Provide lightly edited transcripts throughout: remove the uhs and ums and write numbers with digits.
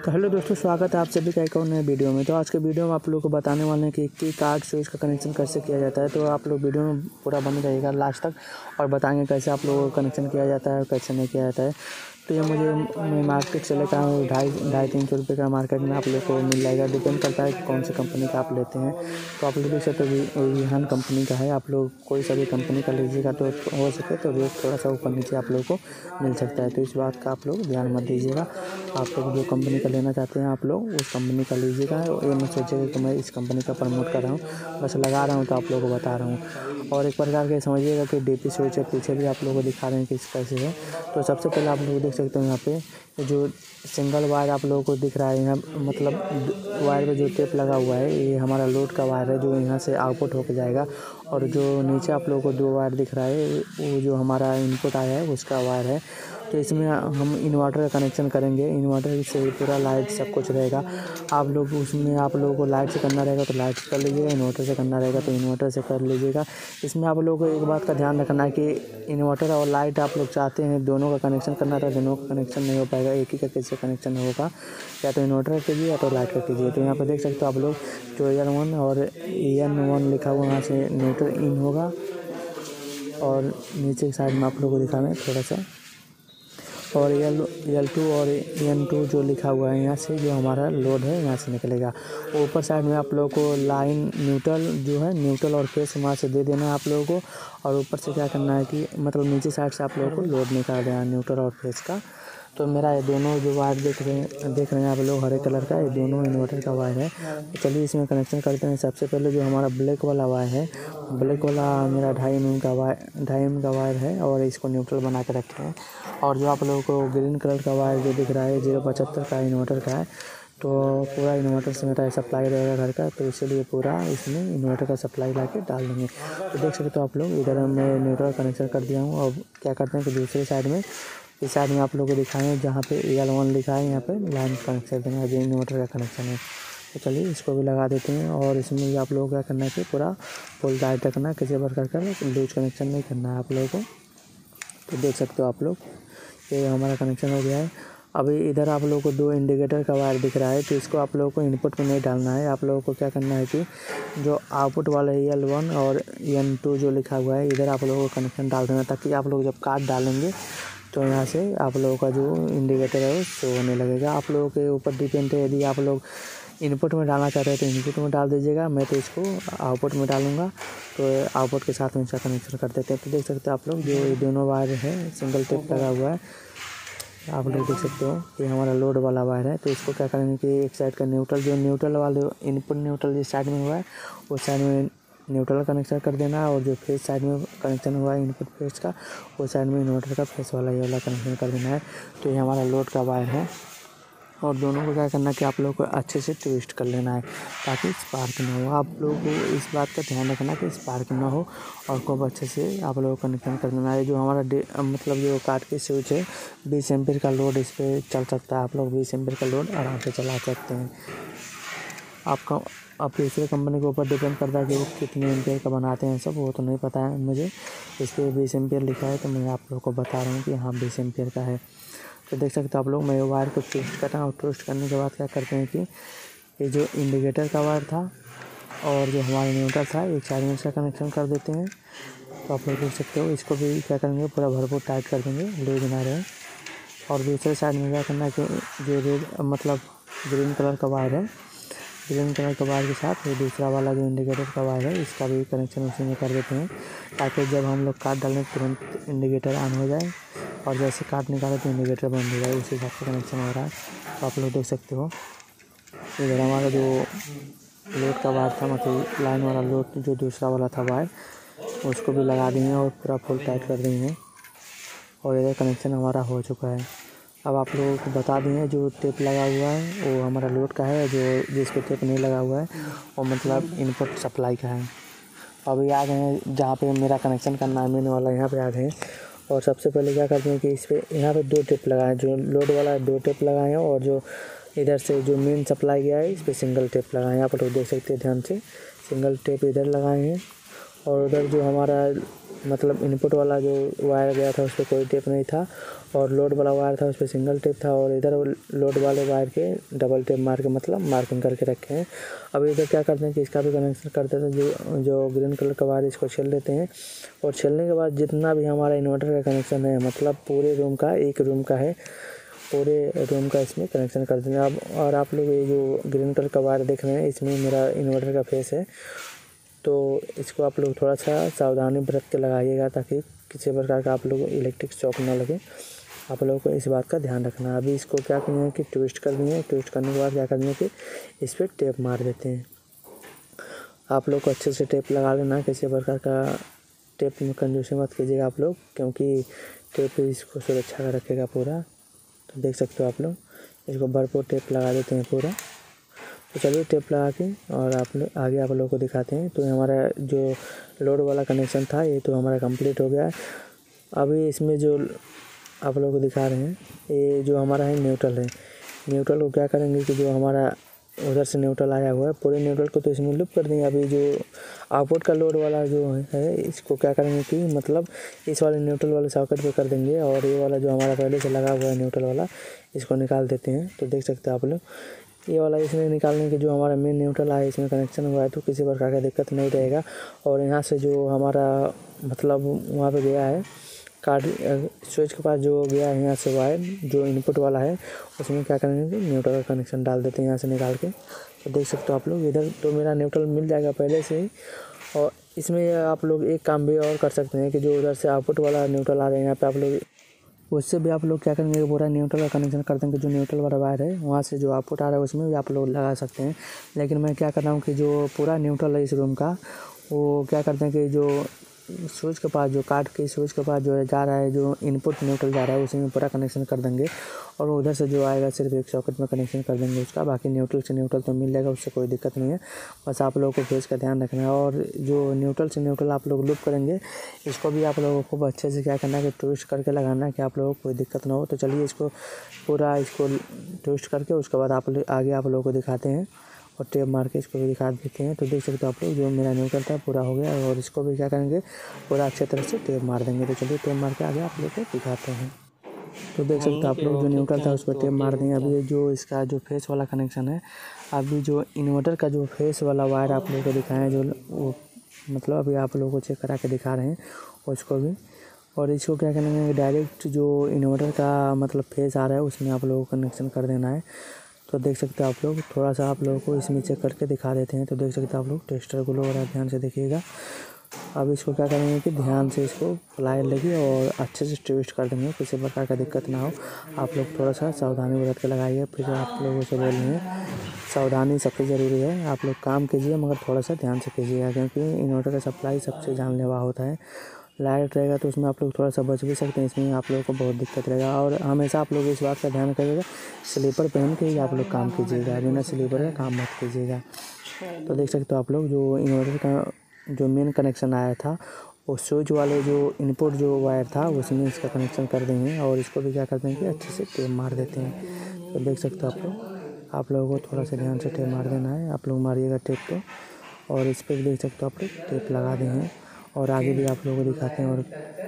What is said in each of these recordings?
तो हेलो दोस्तों, स्वागत है आप सभी का एक और नए वीडियो में। तो आज के वीडियो में आप लोगों को बताने वाले हैं कि कार्ड स्विच का कनेक्शन कैसे किया जाता है। तो आप लोग वीडियो में पूरा बने रहिएगा लास्ट तक और बताएंगे कैसे आप लोगों को कनेक्शन किया जाता है और कैसे नहीं किया जाता है। तो ये मैं मार्केट से लेकर आऊँ 250-300 रुपये का मार्केट में आप लोग को मिल जाएगा। डिपेंड करता है कि कौन सी कंपनी का आप लेते हैं। तो आप लोग देख सकते हो विहान कंपनी का है। आप लोग कोई सा भी कंपनी का लीजिएगा तो हो सके तो रेट थोड़ा सा ऊपर नीचे आप लोग को मिल सकता है। तो इस बात का आप लोग ध्यान मत दीजिएगा। आप लोग जो कंपनी का लेना चाहते हैं आप लोग उस कंपनी का लीजिएगा। ये मत सोचिएगा कि मैं इस कंपनी का प्रमोट कर रहा हूँ, बस लगा रहा हूँ तो आप लोगों को बता रहा हूँ। और एक प्रकार के समझिएगा कि डीपी स्विच है, पीछे भी आप लोगों को दिखा रहे हैं कि कैसे है। तो सबसे पहले आप लोग देख सकते हो यहाँ पे जो सिंगल वायर आप लोगों को दिख रहा है, यहाँ मतलब वायर पे जो टेप लगा हुआ है ये हमारा लोड का वायर है जो यहाँ से आउटपुट होकर जाएगा। और जो नीचे आप लोगों को 2 वायर दिख रहा है वो जो हमारा इनपुट आया है उसका वायर है। तो इसमें हम इन्वर्टर का कनेक्शन करेंगे। इन्वर्टर से पूरा लाइट सब कुछ रहेगा। आप लोग उसमें आप लोगों को लाइट से करना रहेगा तो लाइट से कर लीजिएगा, इन्वर्टर से करना रहेगा तो इन्वर्टर से कर लीजिएगा। इसमें आप लोगों को एक बात का ध्यान रखना है कि इन्वर्टर और लाइट आप लोग चाहते हैं दोनों का कनेक्शन करना था, दोनों का कनेक्शन नहीं हो पाएगा, एक ही का कैसे कनेक्शन होगा, या तो इन्वर्टर का कीजिए या तो लाइट का कीजिए। तो यहाँ पर देख सकते हो आप लोग जो EN1 और EN1 लिखा हुआ वहाँ से न्यूट्रल इन होगा। और नीचे की साइड में आप लोगों को दिखा रहे हैं थोड़ा सा, और EL2 और EN2 जो लिखा हुआ है यहाँ से जो हमारा लोड है यहाँ से निकलेगा। ऊपर साइड में आप लोगों को लाइन न्यूट्रल जो है न्यूट्रल और फेस वहाँ से दे देना है आप लोगों को। और ऊपर से क्या करना है कि मतलब नीचे साइड से आप लोगों को लोड निकाल देना है न्यूट्रल और फेस का। तो मेरा ये दोनों जो वायर देख रहे हैं आप लोग हरे कलर का, ये दोनों इन्वर्टर का वायर है। तो चलिए इसमें कनेक्शन करते हैं। सबसे पहले जो हमारा ब्लैक वाला वायर है, ब्लैक वाला मेरा 2.5 mm का वायर है और इसको न्यूट्रल बना के रखे हैं। और जो आप लोगों को ग्रीन कलर का वायर जो दिख रहा है 075 का इन्वर्टर का है। तो पूरा इन्वर्टर से मेरा सप्लाई रहेगा घर का, तो इसलिए पूरा इसमें इन्वर्टर का सप्लाई ला के डाल देंगे। तो देख सकते हो आप लोग इधर मैं न्यूट्रल कनेक्शन कर दिया हूँ। अब क्या करते हैं कि दूसरे साइड में इस साइड में आप लोगों को दिखाएँ जहाँ पे EL1 लिखा है यहाँ पे लाइन कनेक्शन देना है जो इन्वर्टर का कनेक्शन है। तो चलिए इसको भी लगा देते हैं। और इसमें भी आप लोगों को क्या करना है कि पूरा फुल टाइट रखना है, किसी प्रकार का लूज कनेक्शन नहीं करना है आप लोगों को। तो देख सकते हो आप लोग ये हमारा कनेक्शन हो गया है। अभी इधर आप लोगों को 2 इंडिकेटर का वायर दिख रहा है, तो इसको आप लोगों को इनपुट में नहीं डालना है। आप लोगों को क्या करना है कि जो आउटपुट वाला EL1 और EN2 जो लिखा हुआ है इधर आप लोगों को कनेक्शन डाल देना, ताकि आप लोग जब कार्ड डालेंगे तो यहाँ से आप लोगों का जो इंडिकेटर है वो शो होने लगेगा। आप लोगों के ऊपर डिपेंड है, यदि आप लोग इनपुट में डालना चाहते हैं तो इनपुट में डाल दीजिएगा। मैं तो इसको आउटपुट में डालूंगा, तो आउटपुट के साथ में इसका कनेक्शन कर देते हैं। तो देख सकते हो आप लोग जो ये दोनों वायर है सिंगल टेप लगा हुआ है, आप लोग देख सकते हो ये हमारा लोड वाला वायर है। तो इसको क्या करेंगे कि एक साइड का न्यूट्रल जो न्यूट्रल वाले इनपुट न्यूट्रल जिस साइड में हुआ है उस साइड में न्यूट्रल कनेक्शन कर देना है। और जो फेस साइड में कनेक्शन हुआ है इनपुट फेस का उस साइड में इन्वर्टर का फेस वाला ये वाला कनेक्शन कर देना है। तो ये हमारा लोड का वायर है। और दोनों को क्या करना है कि आप लोगों को अच्छे से ट्विस्ट कर लेना है ताकि स्पार्क ना हो। आप लोगों को इस बात का ध्यान रखना कि स्पार्क ना हो और खूब अच्छे से आप लोगों को कनेक्शन कर देना है। जो हमारा मतलब जो कार्ड की स्विच है 20 एम्पीयर का लोड इस पर चल सकता है। आप लोग 20 एम्पीयर का लोड आराम से चला सकते हैं। आप दूसरे कंपनी के ऊपर डिपेंड करता है कि वो कितने एम्पीयर का बनाते हैं, सब वो तो नहीं पता है मुझे। इस पर 20 एम्पीयर लिखा है तो मैं आप लोगों को बता रहा हूँ कि हाँ 20 एम्पीयर का है। तो देख सकते हो आप लोग मैं वायर को ट्विस्ट कर रहा हूँ। ट्विस्ट करने के बाद क्या करते हैं कि ये जो इंडिकेटर का वायर था और जो हमारा न्यूट्रल था एक साइड में इसका कनेक्शन कर देते हैं। तो आप लोग देख सकते हो इसको भी क्या करेंगे पूरा भरपूर टाइट कर देंगे, लूज ना रहे। और दूसरे साइड में क्या करना है कि जो रेड मतलब ग्रीन कलर का वायर है, ग्रीन कलर के वायर के साथ ये दूसरा वाला जो इंडिकेटर का वायर है इसका भी कनेक्शन उसी में कर देते हैं, ताकि जब हम लोग कार्ड डालें तुरंत इंडिकेटर ऑन हो जाए और जैसे कार्ड निकाले तो इंडिकेटर बंद हो जाए। उसी हिसाब से कनेक्शन हो रहा है। तो आप लोग देख सकते हो इधर हमारा जो लोड का वायर था मतलब लाइन वाला लोड जो दूसरा वाला था वायर उसको भी लगा दिए और पूरा फुल टाइट कर दिए और इधर कनेक्शन हमारा हो चुका है। अब आप लोगों को बता दिए जो टेप लगा हुआ है वो हमारा लोड का है, जो जिस पे टेप नहीं लगा हुआ है वो मतलब इनपुट सप्लाई का है। अभी आ गए हैं जहाँ पे मेरा कनेक्शन करना है मेन वाला, यहाँ पे आ गए हैं। और सबसे पहले क्या करते हैं कि इस पे यहाँ पे 2 टेप लगाए, जो लोड वाला 2 टेप लगाए हैं और जो इधर से जो मेन सप्लाई गया है इस पर सिंगल टेप लगाए हैं। आप लोग देख सकते हैं ध्यान से, सिंगल टेप इधर लगाए हैं। और उधर जो हमारा मतलब इनपुट वाला जो वायर गया था उस पर कोई टेप नहीं था, और लोड वाला वायर था उस पर सिंगल टेप था, और इधर लोड वाले वायर के डबल टेप मार के मतलब मार्किंग करके रखे हैं। अब इधर क्या करते हैं कि इसका भी कनेक्शन करते थे, जो ग्रीन कलर का वायर इसको छील लेते हैं, और छीलने के बाद जितना भी हमारा इन्वर्टर का कनेक्शन है, मतलब पूरे रूम का, एक रूम का है, पूरे रूम का इसमें कनेक्शन कर देंगे। अब और आप लोग ये जो ग्रीन कलर का वायर देख रहे हैं, इसमें मेरा इन्वर्टर का फेस है, तो इसको आप लोग थोड़ा सा सावधानी बरत के लगाइएगा, ताकि किसी प्रकार का आप लोग इलेक्ट्रिक शॉक ना लगे। आप लोगों को इस बात का ध्यान रखना है। अभी इसको क्या करना है कि ट्विस्ट कर देंगे, ट्विस्ट करने के बाद क्या करना है कि इस पर टेप मार देते हैं। आप लोग को अच्छे से टेप लगा लेना है, किसी प्रकार का टेप में कंजूसी मत कीजिएगा आप लोग, क्योंकि टेप इसको सुरक्षा का रखेगा पूरा। तो देख सकते हो आप लोग, इसको भरपूर टेप लगा देते हैं पूरा। तो चलिए टेप लगा के और आगे आप लोगों को दिखाते हैं। तो हमारा जो लोड वाला कनेक्शन था ये तो हमारा कंप्लीट हो गया है। अभी इसमें जो आप लोगों को दिखा रहे हैं, ये जो हमारा है न्यूट्रल है। न्यूट्रल को क्या करेंगे कि जो हमारा उधर से न्यूट्रल आया हुआ है, पूरे न्यूट्रल को तो इसमें लूप कर देंगे। अभी जो आउटपुट का लोड वाला जो है, इसको क्या करेंगे कि मतलब इस वाले न्यूट्रल वाले सॉकेट पे कर देंगे, और ये वाला जो हमारा पहले से लगा हुआ है न्यूट्रल वाला, इसको निकाल देते हैं। तो देख सकते हैं आप लोग, ये वाला इसमें निकालने के जो हमारा मेन न्यूट्रल है इसमें कनेक्शन हुआ है, तो किसी प्रकार का दिक्कत नहीं रहेगा। और यहाँ से जो हमारा मतलब वहाँ पे गया है कार्ड स्विच के पास जो गया है यहाँ से वायर जो इनपुट वाला है, उसमें क्या करेंगे कि न्यूट्रल का कनेक्शन डाल देते हैं यहाँ से निकाल के। तो देख सकते हो आप लोग, इधर तो मेरा न्यूट्रल मिल जाएगा पहले से ही। और इसमें आप लोग एक काम भी और कर सकते हैं कि जो उधर से आउटपुट वाला न्यूट्रल आ रहा है यहाँ पे, आप लोग उससे भी आप लोग क्या करेंगे, पूरा न्यूट्रल का कनेक्शन कर देंगे। जो न्यूट्रल वाला वायर है वहाँ से जो आउटपुट आ रहा है उसमें भी आप लोग लगा सकते हैं। लेकिन मैं क्या कर रहा हूँ कि जो पूरा न्यूट्रल है इस रूम का, वो क्या करते हैं कि जो स्विच के पास, जो कार्ड के स्विच के पास जो जा रहा है, जो इनपुट न्यूट्रल जा रहा है, उसी में पूरा कनेक्शन कर देंगे। और उधर से जो आएगा सिर्फ एक सॉकेट में कनेक्शन कर देंगे उसका। बाकी न्यूट्रल से न्यूट्रल तो मिल जाएगा, उससे कोई दिक्कत नहीं है। बस आप लोगों को फेस का ध्यान रखना है। और जो न्यूट्रल से न्यूट्रल आप लोग लूप करेंगे, इसको भी आप लोगों को अच्छे से क्या करना है कि ट्विस्ट करके लगाना है, कि आप लोगों को कोई दिक्कत ना हो। तो चलिए इसको पूरा ट्विस्ट करके उसके बाद आगे आप लोगों को दिखाते हैं, और टेप मार के इसको भी दिखा देते हैं। तो देख सकते हो आप लोग, जो मेरा न्यूट्रल था पूरा हो गया, और इसको भी क्या करेंगे पूरा अच्छे तरह से टेप मार देंगे। तो चलिए टेप मार के आगे आप लोग को दिखाते हैं। तो देख सकते हो आप लोग, जो न्यूट्रल था उस पर टेप मार देंगे। अभी जो इसका जो फेस वाला कनेक्शन है, अभी जो इन्वर्टर का जो फेस वाला वायर आप लोगों को दिखाएं, जो वो मतलब अभी आप लोगों को चेक करा के दिखा रहे हैं उसको भी। और इसको क्या करेंगे, डायरेक्ट जो इन्वर्टर का मतलब फेस आ रहा है उसमें आप लोगों को कनेक्शन कर देना है। तो देख सकते हो आप लोग, थोड़ा सा आप लोगों को इसमें चेक करके दिखा देते हैं। तो देख सकते हो आप लोग, टेस्टर को लोग ध्यान से देखिएगा। अब इसको क्या करेंगे कि ध्यान से इसको प्लाई लगी और अच्छे से ट्विस्ट कर देंगे, किसी प्रकार का दिक्कत ना हो। आप लोग थोड़ा सा सावधानी बरत के लगाइए। फिर आप लोगों से बोल रहे हैं, सावधानी सबसे ज़रूरी है। आप लोग काम कीजिए मगर थोड़ा सा ध्यान से कीजिएगा, क्योंकि इन्वर्टर का सप्लाई सबसे जानलेवा होता है। लाइट रहेगा तो उसमें आप लोग थोड़ा सा बच भी सकते हैं, इसमें आप लोगों को बहुत दिक्कत रहेगा। और हमेशा आप लोग इस बात का ध्यान रखिएगा, स्लीपर पहन के ही आप लोग काम कीजिएगा, बिना स्लीपर का काम मत कीजिएगा। तो देख सकते हो आप लोग, जो इन्वर्टर का जो मेन कनेक्शन आया था, वो स्विच वाले जो इनपुट जो वायर था उसमें इसका कनेक्शन कर देंगे, और इसको भी क्या कर देंगे अच्छे से टेप मार देते हैं। तो देख सकते हो आप लोगों को थोड़ा सा ध्यान से टेप मार देना है। आप लोग मारिएगा टेप को, और इस पर देख सकते हो आप लोग टेप लगा देंगे। और आगे भी आप लोगों को दिखाते हैं। और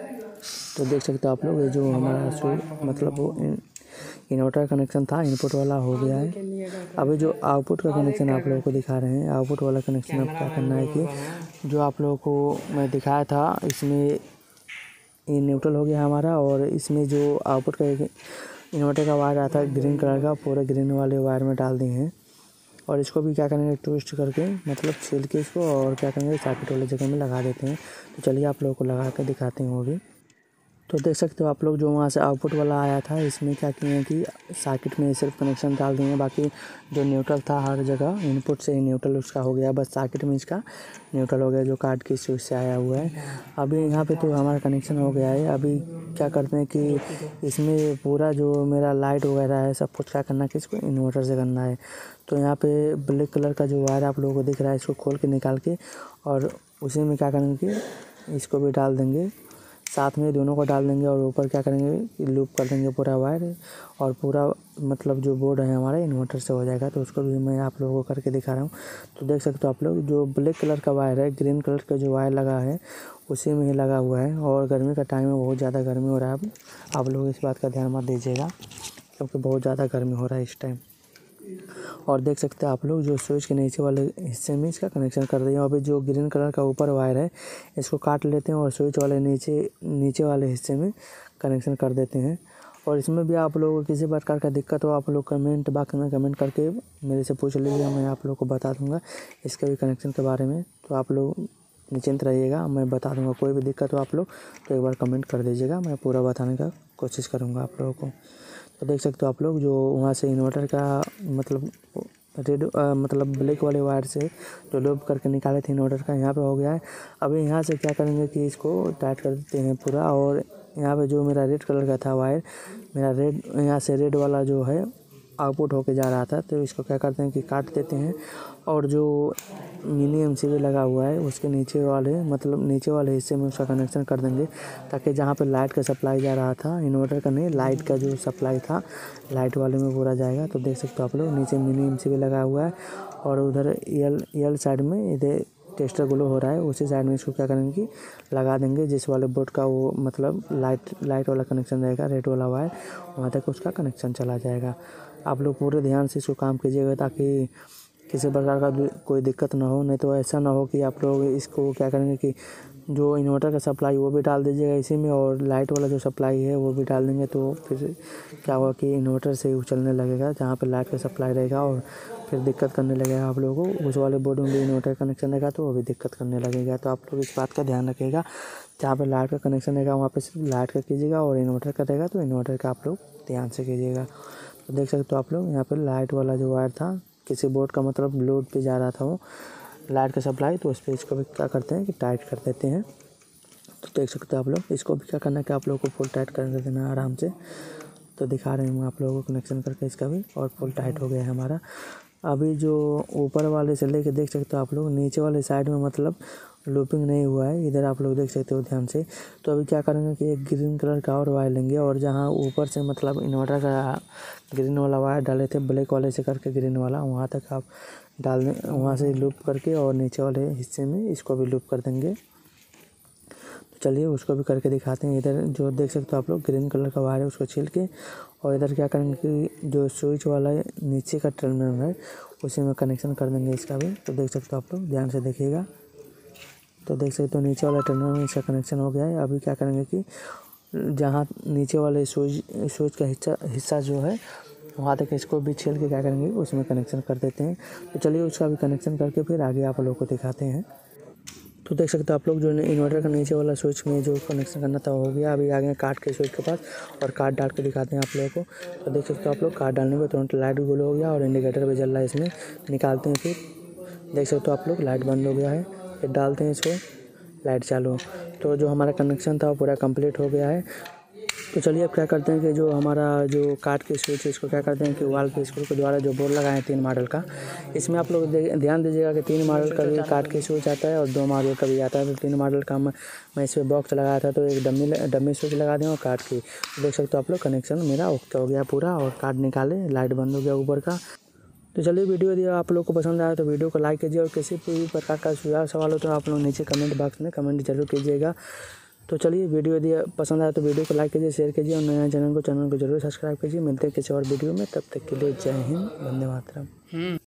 तो देख सकते हो आप लोग, ये जो हमारा स्विच मतलब वो इन्वर्टर कनेक्शन था इनपुट वाला हो गया है। अभी जो आउटपुट का कनेक्शन आप लोगों को दिखा रहे हैं, आउटपुट वाला कनेक्शन अब क्या करना है कि जो आप लोगों को मैं दिखाया था, इसमें ये न्यूट्रल हो गया हमारा। और इसमें जो आउटपुट का इन्वर्टर का वायर आता है ग्रीन कलर का, पूरे ग्रीन वाले वायर में डाल दिए हैं। और इसको भी क्या करेंगे ट्विस्ट करके मतलब छील के इसको, और क्या करेंगे सॉकेट वाले जगह में लगा देते हैं। तो चलिए आप लोगों को लगा कर दिखाते हैं वो भी। तो देख सकते हो आप लोग, जो वहाँ से आउटपुट वाला आया था, इसमें क्या किए हैं कि सॉकेट में सिर्फ कनेक्शन डाल दिए हैं। बाकी जो न्यूट्रल था हर जगह इनपुट से ही न्यूट्रल उसका हो गया, बस सॉकेट में इसका न्यूट्रल हो गया जो कार्ड की स्विच से आया हुआ है। अभी यहाँ पे तो हमारा कनेक्शन हो गया है। अभी क्या करते हैं कि इसमें पूरा जो मेरा लाइट वगैरह है सब कुछ क्या करना है कि इसको इन्वर्टर से करना है। तो यहाँ पे ब्लैक कलर का जो वायर आप लोगों को दिख रहा है, इसको खोल के निकाल के और उसी में क्या करेंगे कि इसको भी डाल देंगे, साथ में दोनों को डाल देंगे और ऊपर क्या करेंगे लूप कर देंगे पूरा वायर और पूरा मतलब जो बोर्ड है हमारा इन्वर्टर से हो जाएगा। तो उसको भी मैं आप लोगों को करके दिखा रहा हूँ। तो देख सकते हो आप लोग जो ब्लैक कलर का वायर है, ग्रीन कलर का जो वायर लगा है उसी में ही लगा हुआ है। और गर्मी का टाइम है, बहुत ज़्यादा गर्मी हो रहा है। आप लोग इस बात का ध्यान मत दीजिएगा क्योंकि बहुत ज़्यादा गर्मी हो रहा है इस टाइम। और देख सकते हैं आप लोग जो स्विच के नीचे वाले हिस्से में इसका कनेक्शन कर दिए। अभी जो ग्रीन कलर का ऊपर वायर है इसको काट लेते हैं और स्विच वाले नीचे वाले हिस्से में कनेक्शन कर देते हैं। और इसमें भी आप लोगों को किसी प्रकार का दिक्कत हो आप लोग कमेंट बॉक्स में कमेंट करके मेरे से पूछ लीजिए, मैं आप लोग को बता दूंगा इसके भी कनेक्शन के बारे में। तो आप लोग निश्चिंत रहिएगा, मैं बता दूंगा। कोई भी दिक्कत हो आप लोग तो एक बार कमेंट कर दीजिएगा, मैं पूरा बताने का कोशिश करूँगा आप लोगों को। तो देख सकते हो आप लोग जो वहाँ से इन्वर्टर का मतलब मतलब ब्लैक वाले वायर से जो लूप करके निकाले थे इन्वर्टर का यहाँ पे हो गया है। अभी यहाँ से क्या करेंगे कि इसको टाइट कर देते हैं पूरा। और यहाँ पे जो मेरा रेड कलर का था वायर, मेरा रेड यहाँ से रेड वाला जो है आउटपुट होके जा रहा था, तो इसको क्या करते हैं कि काट देते हैं। और जो मिनी एमसीबी लगा हुआ है उसके नीचे वाले हिस्से में उसका कनेक्शन कर देंगे ताकि जहाँ पे लाइट का सप्लाई जा रहा था इन्वर्टर का नहीं, लाइट का जो सप्लाई था लाइट वाले में पूरा जाएगा। तो देख सकते हो आप लोग नीचे मिनी एमसीबी लगा हुआ है और उधर यल साइड में इधर टेस्टर ग्लो हो रहा है, उसी साइड में इसको क्या करेंगे कि लगा देंगे। जिस वाले बोर्ड का वो मतलब लाइट वाला कनेक्शन रहेगा, रेड वाला वायर वहाँ तक उसका कनेक्शन चला जाएगा। आप लोग पूरे ध्यान से इसको काम कीजिएगा ताकि किसी प्रकार का कोई दिक्कत ना हो। नहीं तो ऐसा ना हो कि आप लोग इसको क्या करेंगे कि जो इन्वर्टर का सप्लाई वो भी डाल दीजिएगा इसी में और लाइट वाला जो सप्लाई है वो भी डाल देंगे। तो फिर क्या होगा कि इन्वर्टर से उछलने लगेगा जहाँ पे लाइट का सप्लाई रहेगा और फिर दिक्कत करने लगेगा आप लोगों को। उस वाले बोर्ड में भी इन्वर्टर कनेक्शन रहेगा तो वो भी दिक्कत करने लगेगा। तो आप लोग इस बात का ध्यान रखिएगा, जहाँ पे लाइट का कनेक्शन रहेगा वहाँ पे सिर्फ लाइट का कीजिएगा और इन्वर्टर का रहेगा तो इन्वर्टर का आप लोग ध्यान से कीजिएगा। तो देख सकते हो आप लोग यहाँ पर लाइट वाला जो वायर था किसी बोर्ड का मतलब लोड पे जा रहा था वो लाइट का सप्लाई, तो उस पर इसको भी क्या करते हैं कि टाइट कर देते हैं। तो देख सकते हो आप लोग इसको भी क्या करना है कि आप लोगों को फुल टाइट कर देना है आराम से। तो दिखा रहे हैं आप लोगों को कनेक्शन करके इसका भी और फुल टाइट हो गया है हमारा। अभी जो ऊपर वाले से लेके देख सकते हो आप लोग नीचे वाले साइड में मतलब लूपिंग नहीं हुआ है, इधर आप लोग देख सकते हो ध्यान से। तो अभी क्या करेंगे कि एक ग्रीन कलर का और वायर लेंगे और जहाँ ऊपर से मतलब इन्वर्टर का ग्रीन वाला वायर डाले थे ब्लैक वाले से करके ग्रीन वाला वहाँ तक आप डाल दें, वहाँ से लूप करके और नीचे वाले हिस्से में इसको भी लूप कर देंगे। तो चलिए उसको भी करके दिखाते हैं। इधर जो देख सकते हो आप लोग ग्रीन कलर का वायर है उसको छील के और इधर क्या करेंगे कि जो स्विच वाला नीचे का टर्मिनल है उसी में कनेक्शन कर देंगे इसका भी। तो देख सकते हो आप लोग ध्यान से देखिएगा। तो देख सकते हो नीचे वाला टर्मिनल में इसका कनेक्शन हो गया है। अभी क्या करेंगे कि जहाँ नीचे वाले स्विच का हिस्सा जो है वहाँ तक इसको भी छील के क्या करेंगे उसमें कनेक्शन कर देते हैं। तो चलिए उसका भी कनेक्शन करके फिर आगे आप लोगों को दिखाते हैं। तो देख सकते हो आप लोग जो इन्वर्टर का नीचे वाला स्विच में जो कनेक्शन करना था हो गया। अभी आगे काट के स्विच के पास और काट डाल के दिखाते हैं आप लोगों को। तो देख सकते हो आप लोग काट डालने पर तुरंत लाइट गुल हो गया और इंडिकेटर भी जल रहा है इसमें। निकालते हैं फिर देख सकते हो आप लोग लाइट बंद हो गया है, फिर डालते हैं इसको लाइट चालू। तो जो हमारा कनेक्शन था वो पूरा कंप्लीट हो गया है। तो चलिए अब क्या करते हैं कि जो हमारा जो काट के स्विच है इसको क्या करते हैं कि वाल के स्क्रू के द्वारा जो बोर्ड लगाए हैं 3 मॉडल का, इसमें आप लोग ध्यान दीजिएगा कि 3 मॉडल का भी काट के स्विच आता है और 2 मॉडल का भी आता है। तो 3 मॉडल का मैं इस पर बॉक्स लगाया था तो एक डम्मी स्विच लगा दें और काट के देख सकते हो आप लोग कनेक्शन मेरा ओके हो गया पूरा और काट निकाले लाइट बंद हो गया ऊपर का। तो चलिए वीडियो यदि आप लोग को पसंद आया तो वीडियो को लाइक कीजिए और किसी भी प्रकार का सुझाव सवाल हो तो आप लोग नीचे कमेंट बॉक्स में कमेंट जरूर कीजिएगा। तो चलिए वीडियो यदि पसंद आया तो वीडियो को लाइक कीजिए, शेयर कीजिए और नया चैनल को जरूर सब्सक्राइब कीजिए। मिलते हैं किसी और वीडियो में, तब तक के लिए जय हिंद, वंदे मातरम।